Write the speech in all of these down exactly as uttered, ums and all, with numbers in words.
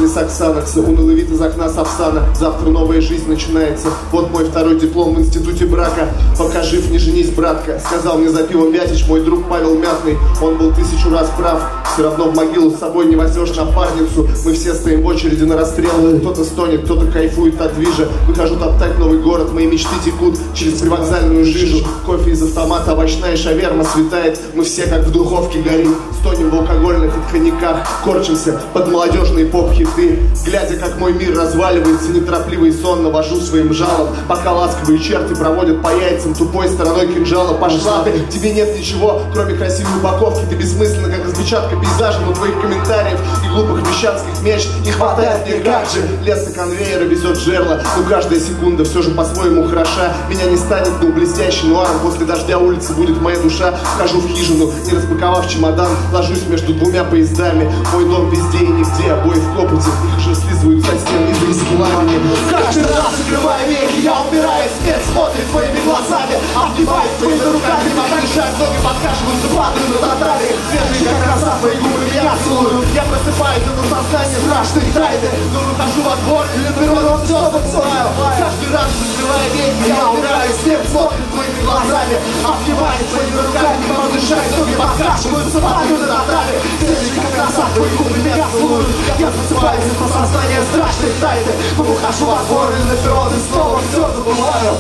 из Оксанокса, унылый вид из окна Сапсана. Завтра новая жизнь начинается. Вот мой второй диплом в институте брака. Пока жив, не женись, братка. Сказал мне за пивом Вятич мой друг Павел Мятный. Он был тысячу раз прав. Все равно в могилу с собой не возьмешь напарницу. Мы все стоим в очереди на расстрел. Кто-то стонет, кто-то кайфует от движа. Выхожу топтать новый город. Мои мечты текут через привокзальную жижу. Кофе из автомата, овощная шаверма светает. Мы все как в духовке горим. Стонем в алкогольных коньяках. Корчимся под молодежные поп-хиты. Глядя, как мой мир разваливается, неторопливо и сонно вожу своим жалом. Пока ласковые черти проводят по яйцам тупой стороной кинжала. Пошла ты, тебе нет ничего, кроме красивой упаковки. Ты бессмысленна, как распечатка пейзажа, но твоих комментариев и глупых мещанских мечт не хватает мне, как же. Лес на конвейера везет жерла, но каждая секунда все же по-своему хороша. Меня не станет, но блестящим нуаром после дождя улицы будет моя душа. Вхожу в хижину, не распаковав чемодан, ложусь между двумя поездами. Мой дом везде и нигде, обои в копоте, их же слизывают со стен из пламени. Каждый раз, закрывая веки, я умираю, смерть смотрит твоими глазами, обнимает твоими руками, подальшая ноги подкашиваются, падаю на татами. Свежие, как роса, твои губы меня целуют. Я просыпаюсь от осознания страшных тайны, но выхожу во двор, и на природу все забываю. Каждый раз, закрывая веки, я умираю, смерть смотрит твоими глазами, обнимает твоими руками, подальшая ноги подкашиваются, падаю на татами. Свежие, как роса, твои губы меня целуют. Я просыпаюсь от осознания страшных тайны, но выхожу во двор, и на природу снова все забываю.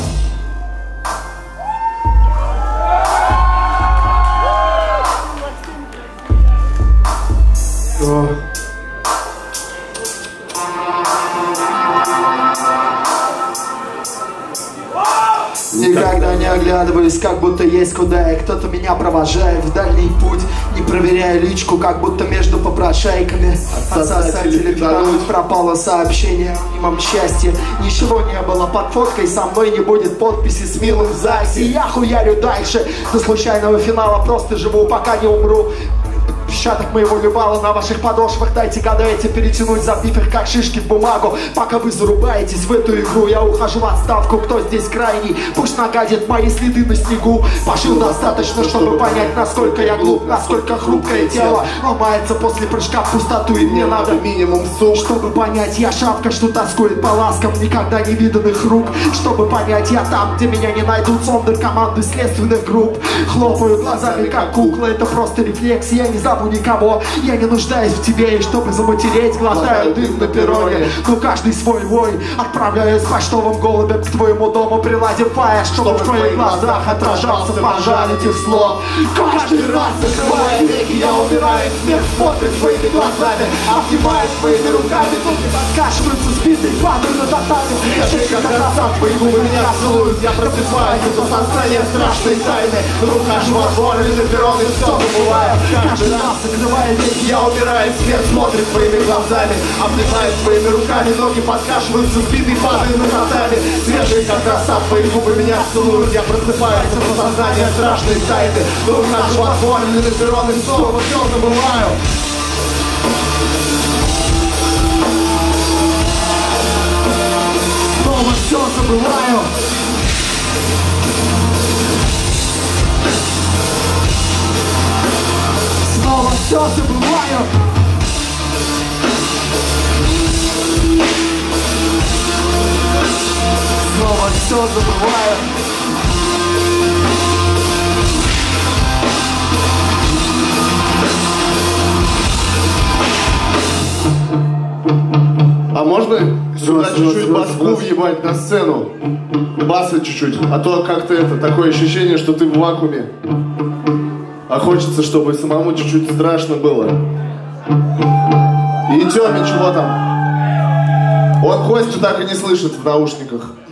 Никогда не оглядываюсь, как будто есть куда, и кто-то меня провожает в дальний путь, не проверяя личку, как будто между попрошайками. Отсосатели пидоров, пропало сообщение о мнимом счастье. Ничего не было под фоткой, со мной не будет подписи с милым в ЗАГСе. Я хуярю дальше, до случайного финала просто живу, пока не умру. Печаток моего любала на ваших подошвах. Дайте, гадайте, перетянуть за бифер, как шишки в бумагу. Пока вы зарубаетесь в эту игру, я ухожу в отставку. Кто здесь крайний? Пусть нагадит мои следы на снегу. Пожил достаточно, чтобы понять, насколько я глуп, насколько хрупкое тело ломается после прыжка в пустоту. И мне надо минимум суп, чтобы понять, я шавка, что тоскует по ласкам никогда не виданных рук. Чтобы понять, я там, где меня не найдут сонды команды следственных групп. Хлопаю глазами, как кукла, это просто рефлекс. Я не забыл никого, я не нуждаюсь в тебе, и чтобы заматереть, глотаю дым на перроне. Но каждый свой вой отправляюсь почтовым голубем к твоему дому, приладив фаер, чтобы в твоих глазах отражался пожар этих слов. Каждый раз, закрывая веки, я умираю, смерть смотрит твоими глазами, обнимает твоими руками, ноги подкашиваются, сбитый, падаю на татами. Свежие, как роса, твои губы меня целуют. Я просыпаюсь от осознания страшной тайны, выхожу во двор, и на перрон, и все забываю. Каждый раз, закрывая веки, я умираю, смерть смотрит твоими глазами, обнимает твоими руками, ноги подкашиваются, сбитый, падаю на татами. Свежие, как роса, твои губы меня целуют. Я просыпаюсь от осознания страшной тайны, но выхожу во двор, и на перрон, и снова все забываю. Снова все забываю. Снова все забываю. Снова все забываю. А можно сюда чуть-чуть баску въебать на сцену? Баса чуть-чуть, а то как-то это, такое ощущение, что ты в вакууме. А хочется, чтобы самому чуть-чуть страшно было. И Тёме, чего там? Он Костю так и не слышит в наушниках.